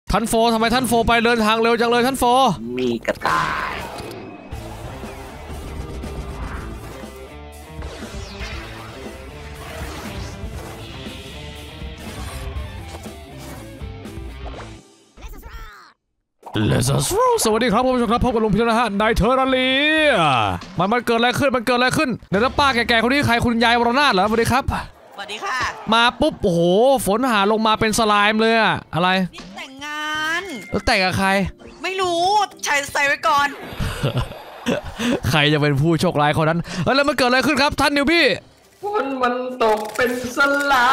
ท่านโฟทำไมท่านโฟไปเดินทางเร็วจังเลยท่านโฟมีกระต่ายสวัสดีครับผมครับพบกับลุงพิธนะฮะนายเทอร์นาลีมันเกิดอะไรขึ้นเดี๋ยวป้าแก่ๆคนนี้ใครคุณยายวรนาถเหรอสวัสดีครับสวัสดีค่ะมาปุ๊บโอ้โหฝนหาลงมาเป็นสไลม์เลยอะอะไรนี่แต่งงานแล้วแต่งกับใครไม่รู้ใส่ไว้ก่อนใครจะเป็นผู้โชคร้ายคนนั้นแล้วมันเกิดอะไรขึ้นครับท่านนิวพี่ฝนมันตกเป็นสลาม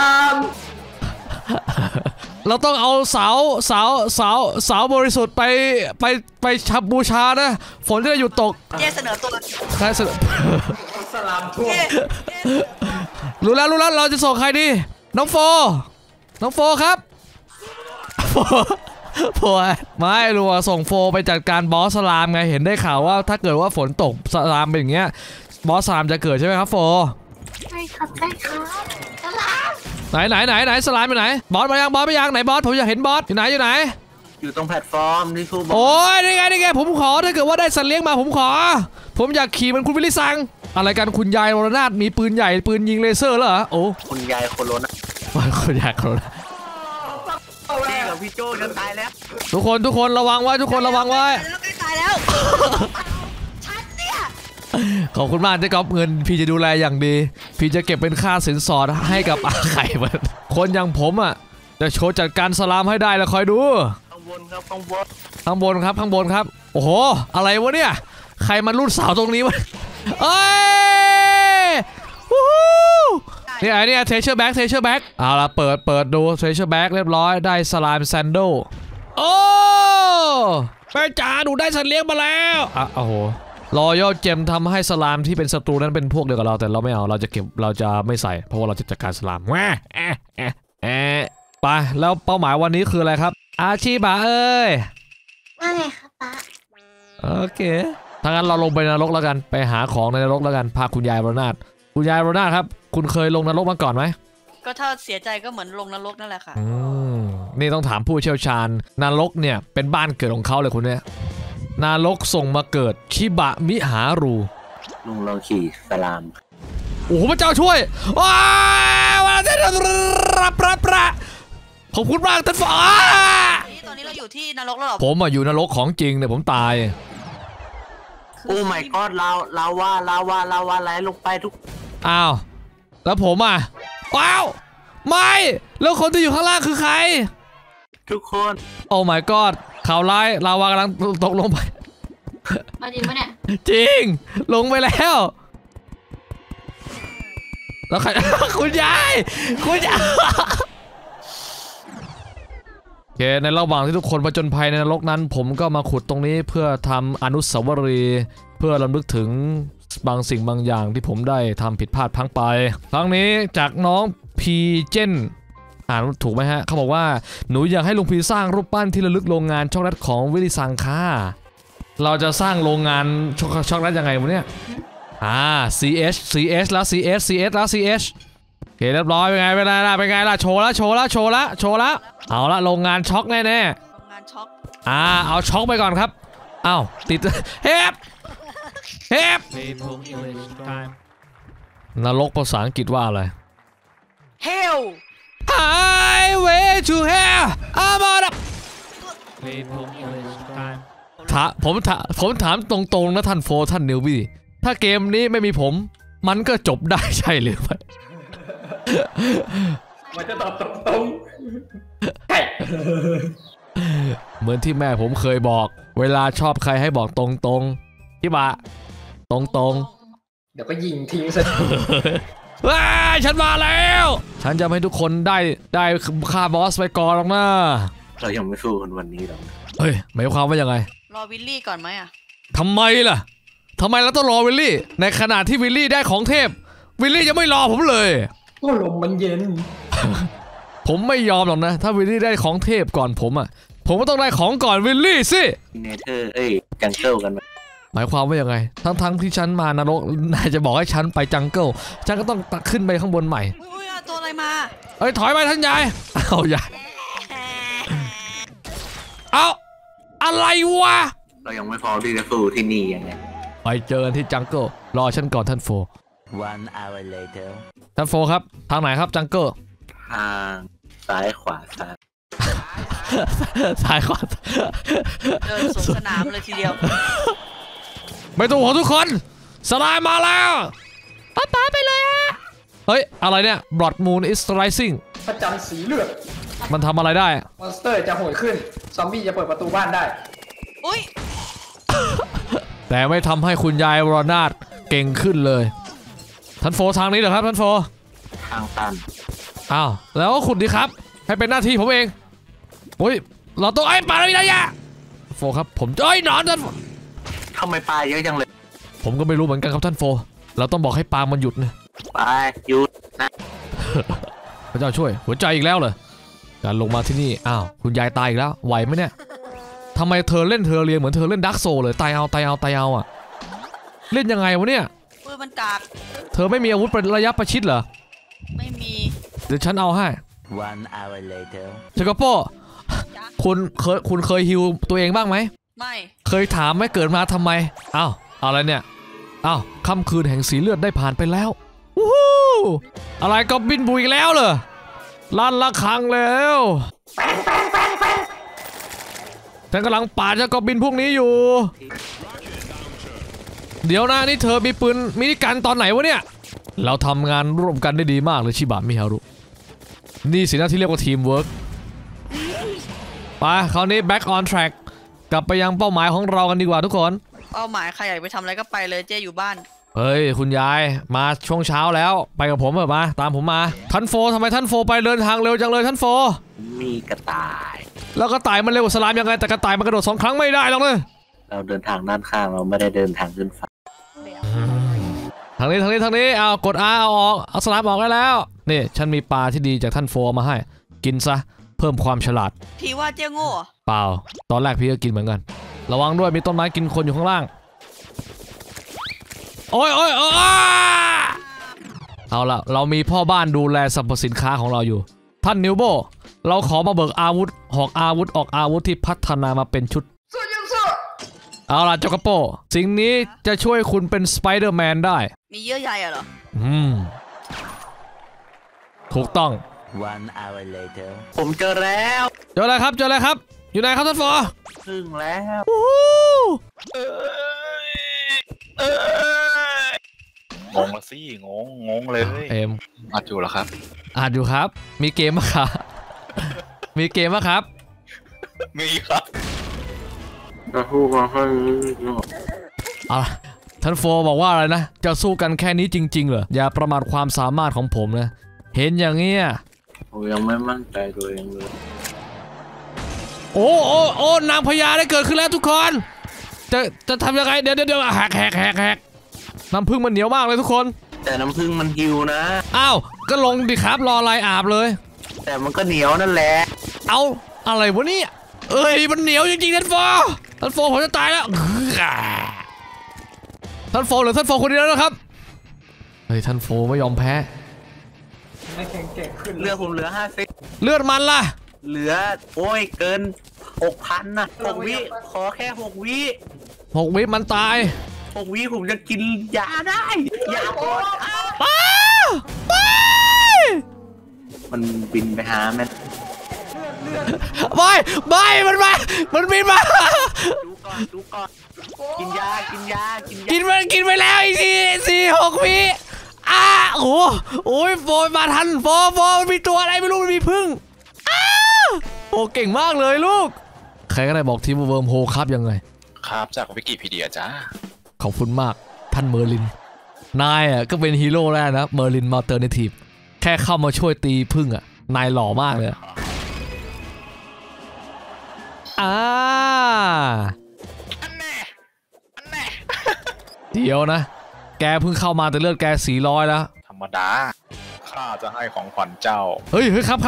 เราต้องเอาเสาบริสุทธิ์ไปชับบูชานะฝนจะได้หยุดตกเสนอตัวใครเสนอสลามทั่วรู้แล้วเราจะส่งใครดีน้องโฟครับโฟไม่รู้ว่าส่งโฟไปจัดการบอสสลามไงเห็นได้ข่าวว่าถ้าเกิดว่าฝนตกสลามเป็นอย่างเงี้ยบอสสลามจะเกิดใช่ไหมครับโฟใช่ครับสลามไหนสลามอยู่ไหนบอสมายังไหนบอสผมอยากเห็นบอสอยู่ไหนอยู่ตรงแพลตฟอร์มที่ทูบโอ้ยนี่ไงผมขอถ้าเกิดว่าได้สัตว์เลี้ยงมาผมอยากขี่มันคุณวิลลี่ซังอะไรกันคุณยายวรนาถมีปืนใหญ่ปืนยิงเลเซอร์เหรอโอ้คุณยายโคโรนาคุณยายโคโรนานี่กับพี่โจฉันตายแล้วทุกคนระวังไว้ตายแล้วชัดเนี่ยขอบคุณมากที่ก๊อปเงินพี่จะดูแลอย่างดีพี่จะเก็บเป็นค่าสินสอดให้กับอาไข่มันคนอย่างผมอ่ะจะโชว์จัดการสลามให้ได้แล้วคอยดูข้างบนครับข้างบนครับโอ้โหอะไรวะเนี่ยใครมันรูดเสาตรงนี้วะเอ้ยเนี่ยเทเชอร์แบ็กเอาละเปิดดูเทเชอร์แบ็กเรียบร้อยได้สลามแซนโดโอ้แม่จ๋าดูได้สัตว์เลี้ยงมาแล้วโอ้โหรอยัลเจมทำให้สลามที่เป็นศัตรูนั้นเป็นพวกเดียวกับเราแต่เราไม่เอาเราจะเก็บเราจะไม่ใส่เพราะว่าเราจะจัดการสลามไปแล้วเป้าหมายวันนี้คืออะไรครับอาชีบะเอ้ยว่าไงครับป๊าโอเคถ้างั้นเราลงไปนรกแล้วกันไปหาของในนรกแล้วกันพาคุณยายวรนาถครับคุณเคยลงนรกมาก่อนไหมก็ถ้าเสียใจก็เหมือนลงนรกนั่นแหละค่ะนี่ต้องถามผู้เชี่ยวชาญนรกเนี่ยเป็นบ้านเกิดของเขาเลยคุณเนี่ยนรกส่งมาเกิดชิบะมิหารูลุงลองขี่สลามโอ้โหพระเจ้าช่วยว้าวขอบคุณมากท่านฟ้าตอนนี้เราอยู่ที่นรกแล้วหรอผมอยู่นรกของจริงเนี่ยผมตายโอ้ my god ลาวาไหลลงไปทุกอ้าวแล้วผมว้าวไม่แล้วคนที่อยู่ข้างล่างคือใครทุกคนโอ้ my god ข่าวร้ายลาวากำลังตกลงไปจริงปะเนี่ยจริงลงไปแล้วใครคุณยายโอเคในระหว่างที่ทุกคนผจญภัยในนรกนั้นผมก็มาขุดตรงนี้เพื่อทำอนุสาวรีย์เพื่อรำลึกถึงบางสิ่งบางอย่างที่ผมได้ทำผิดพลาดพลั้งไปครั้งนี้จากน้องพีเจนอ่านถูกไหมฮะเขาบอกว่าหนูอยากให้ลุงพีสร้างรูปปั้นที่ระลึกโรงงานช็อกโกแลตของวิลลี่ซังค่ะเราจะสร้างโรงงานช็อกโกแลตยังไงวะเนี่ยCS แล้ว CS โอเคเรียบร้อยเป็นไงล่ะโชว์ละเอาละโรงงานช็อกแน่โรงงานช็อกเอาช็อกไปก่อนครับอ้าวติดเฮฟนรกภาษาอังกฤษว่าอะไร Hell Highway to Hell I'm on up ผมถามตรงๆนะท่านโฟท่านนิวบี้ถ้าเกมนี้ไม่มีผมมันก็จบได้ใช่หรือไม่มันจะตอบตรงๆใช่เหมือนที่แม่ผมเคยบอกเวลาชอบใครให้บอกตรงๆที่บะตรงเดี๋ยวก็ยิงทิ้งซะว้าฉันมาแล้วฉันจะให้ทุกคนได้ฆ่าบอสไปก่อนหรอกนะเรายังไม่สู้กันวันนี้หรอกเฮ้ยหมายความว่ายังไงรอวิลลี่ก่อนไหมทำไมล่ะทำไมเราต้องรอวิลลี่ในขณะที่วิลลี่ได้ของเทพวิลลี่ยังไม่รอผมเลยก็ลมมันเย็นผมไม่ยอมหรอกนะถ้าวิลลี่ได้ของเทพก่อนผมก็ต้องได้ของก่อนวิลลี่สิเนเธอร์จังเกิลกันหมายความว่ายังไงทั้งที่ฉันมานรกนายจะบอกให้ฉันไปจังเกิลฉันก็ต้องขึ้นไปข้างบนใหม่อุ้ยตัวอะไรมาถอยไปท่านยายเอายายเอาอะไรวะเรายังไม่พร้อมที่จะสู้ที่นี่ยังไงไปเจอกันที่จังเกิลรอฉันก่อนท่านโฟ One hour later ท่านโฟครับทางไหนครับจังเกิลทางซ้ายขวาซ้ายซ้ายขวาเดินสวนสนามเลยทีเดียวไม่ต้องห่วงทุกคนสไลด์มาแล้วป้าไปเลยอะเฮ้ยอะไรเนี่ย Blood Moon is rising พระจันทร์สีเลือดมันทำอะไรได้มอนสเตอร์จะโหยขึ้นซอมบี้จะเปิดประตูบ้านได้อุ้ยแต่ไม่ทำให้คุณยายวรนาถเก่งขึ้นเลยท่านโฟทางนี้เหรอครับท่านโฟทางตันอ้าวแล้วขุดดีครับให้เป็นหน้าที่ผมเองอุ้ยเราต้องไอ้ปลาอะไรนะยะโฟครับผมหนอนท่านทำไมปลาเยอะจังเลยผมก็ไม่รู้เหมือนกันครับท่านโฟเราต้องบอกให้ปลามันหยุดนะปลาหยุดนะพระเจ้าช่วยหัวใจอีกแล้วเหรอการลงมาที่นี่อ้าวคุณยายตายอีกแล้วไหวไหมเนี่ยทำไมเธอเล่นเธอเรียนเหมือนเธอเล่นดักโซเลยตายเอาอ่ะเล่นยังไงวะเนี่ยปืนมันกากเธอไม่มีอาวุธเป็นระยะประชิดเหรอไม่มีเดี๋ยวฉันเอาให้ One hour later เชกโป้คุณเคยฮิวตัวเองบ้างไหมไม่เคยถามไหมเกิดมาทำไมอ้าวอะไรเนี่ยอ้าวค่ำคืนแห่งสีเลือดได้ผ่านไปแล้ววู้ฮู้อะไรก็บินบุยแล้วเหรอลั่นละครังแล้วฉันกำลังปาดเจ้าก็บินพวกนี้อยู่เดี๋ยวนะนี่เธอมีปืนมินิกันตอนไหนวะเนี่ยเราทำงานร่วมกันได้ดีมากเลยชิบะมิฮารุนี่สินะที่เรียกว่าทีมเวิร์กไปคราวนี้ back on track กลับไปยังเป้าหมายของเรากันดีกว่าทุกคนเป้าหมายใครอยากไปทำอะไรก็ไปเลยเจ๊อยู่บ้านเฮ้ยคุณยายมาช่วงเช้าแล้วไปกับผมเถอะมาตามผมมาท่านโฟทำไมท่านโฟไปเดินทางเร็วจังเลยท่านโฟมีกระต่ายแล้วกระต่ายมันเร็วกว่าสลามยังไงแต่กระต่ายมันกระโดด2 ครั้งไม่ได้หรอกเลยเราเดินทางด้านข้างเราไม่ได้เดินทางขึ้นฟ้าทางนี้เอากด R เอาออกเอาสลามออกได้แล้วนี่ฉันมีปลาที่ดีจากท่านโฟมาให้กินซะเพิ่มความฉลาดพี่ว่าเจ๊โง่เปล่าตอนแรกพี่ก็กินเหมือนกันระวังด้วยมีต้นไม้กินคนอยู่ข้างล่างโอ้ยเอาละเรามีพ่อบ้านดูแลสรรพสินค้าของเราอยู่ท่านนิวโบเราขอมาเบิกอาวุธออกอาวุธที่พัฒนามาเป็นชุดเอาล่ะเจ้ากระโปสิ่งนี้จะช่วยคุณเป็นสไปเดอร์แมนได้มีเยื่อใยเหรอถูกต้อง One hour later ผมเจอแล้วเจออะไรครับอยู่ไหนครับท่านฟอถึงแล้วงงละสิงงเลยอัดอยู่เหรอครับอัดอยู่ครับมีเกมมั้ยครับมีเกมมั้ยครับมีครับท่านโฟบอกว่าอะไรนะจะสู้กันแค่นี้จริงๆเหรออย่าประมาทความสามารถของผมนะเห็นอย่างเงี้ยผมยังไม่มั่นใจตัวเองเลยโอ้นางพญาได้เกิดขึ้นแล้วทุกคนจะทำยังไงเดี๋ยวแหกน้ำผึ้งมันเหนียวมากเลยทุกคนแต่น้ำผึ้งมันหิวนะอ้าวก็ลงดิครับรออะไรอาบเลยแต่มันก็เหนียวนั่นแหละเอาอะไรวะเนี่ยมันเหนียวจริงๆท่านโฟผมจะตายแล้วท่านโฟหรือท่านโฟคนเดียวนะครับท่านโฟไม่ยอมแพ้ไม่แข็งแกร่งขึ้นเลือดผมเหลือ50 เลือดมันล่ะเหลือโอ้ยเกิน 6,000 นะ6 วิขอแค่6 วิมันตาย 6 วิผมจะกินยาได้ยาหมดมันบินไปหาแม่ไม่มันบินมาดูก่อนกินยากินไปแล้วอีกที6 วิโอ้ยโฟมาทันโฟมันมีตัวอะไรไม่รู้มันมีพึ่งโอ้เก่งมากเลยลูกใครก็ได้บอกทีมเวิร์มโฮครับยังไงครับจากวิกิพีเดียจ้าขอบคุณมากท่านเมอร์ลินนายก็เป็นฮีโร่แล้วนะเมอร์ลินมัลเตอร์เนทีฟแค่เข้ามาช่วยตีพึ่งนายหล่อมากเลยอันแน่เดี๋ยวนะแกเพิ่งเข้ามาแต่เลือดแก400แล้วธรรมดาข้าจะให้ของขวัญเจ้าเฮ้ยครับ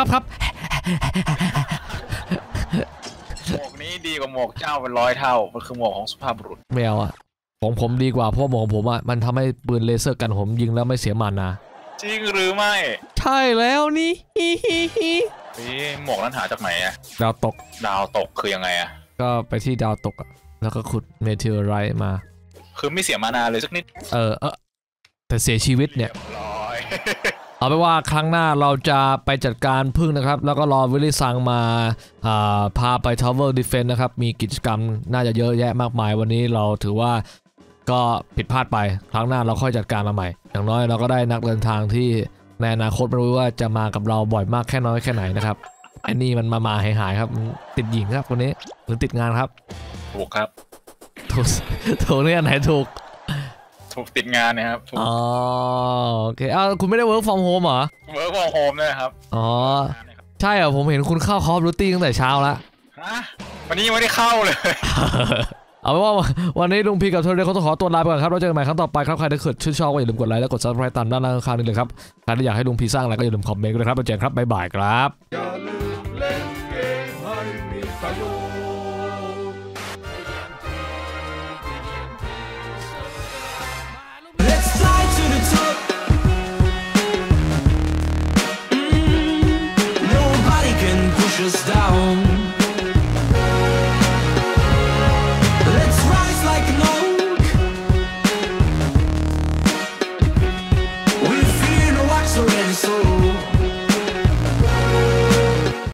หมวกนี้ดีกว่าหมวกเจ้าเป็น100 เท่ามันคือหมวกของสุภาพบุรุษไม่เอาของผมดีกว่าเพราะหมวกของผมมันทำให้ปืนเลเซอร์กันผมยิงแล้วไม่เสียมานาจริงหรือไม่ใช่แล้วนี่หมวกนั้นหาจากไหนดาวตกคือยังไงก็ไปที่ดาวตกอะแล้วก็ขุดเมเทอร์ไรต์มาคือไม่เสียมานาเลยสักนิดแต่เสียชีวิตเนี่ยร้อยเอาไปนว่าครั้งหน้าเราจะไปจัดการพึ่งนะครับแล้วก็รอวิลลี่ซังมาพาไป Tower Defense นะครับมีกิจกรรมน่าจะเยอะแยะมากมายวันนี้เราถือว่าก็ผิดพลาดไปครั้งหน้าเราค่อยจัดการมาใหม่อย่างน้อยเราก็ได้นักเดินทางที่ในอนาคตไม่รู้ว่าจะมากับเราบ่อยมากแค่น้อยแค่ไหนนะครับไอ้นี่มันมาหายครับติดหญิงครับคนนี้หรือติดงานครับถูกครับถูกเนี่ยไหนถูกถูกติดงานนะครับถูกอ๋อโอเคคุณไม่ได้ work from home เหรอเวิร์กฟอร์มโฮมด้วยนะครับอ๋อใช่เหรอผมเห็นคุณเข้า Call of Duty ตั้งแต่เช้าแล้วฮะวันนี้ยังไม่ได้เข้าเลยเอาเป็นว่าวันนี้ลุงพีกับเธอเรเขาต้องขอตัวลาไปก่อนครับเราเจอกันใหม่ครั้งต่อไปครับใครที่เกิดชื่นชอบก็อย่าลืมกดไลค์และกด subscribe ตามด้านล่างข้างนี้เลยครับใครที่อยากให้ลุงพีสร้างอะไรก็อย่าลืมคอมเมนต์กันเลยครับเราเจอกันครับบ๊ายบายครับอย่าลื